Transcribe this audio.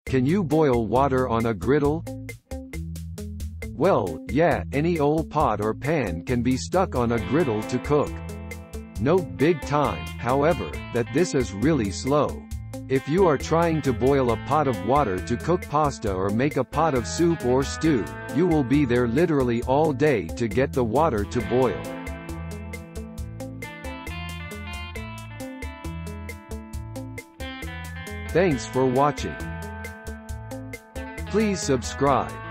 Can you boil water on a griddle? Well, yeah, any old pot or pan can be stuck on a griddle to cook. Note big time, however, that this is really slow. If you are trying to boil a pot of water to cook pasta or make a pot of soup or stew, you will be there literally all day to get the water to boil. Thanks for watching. Please subscribe.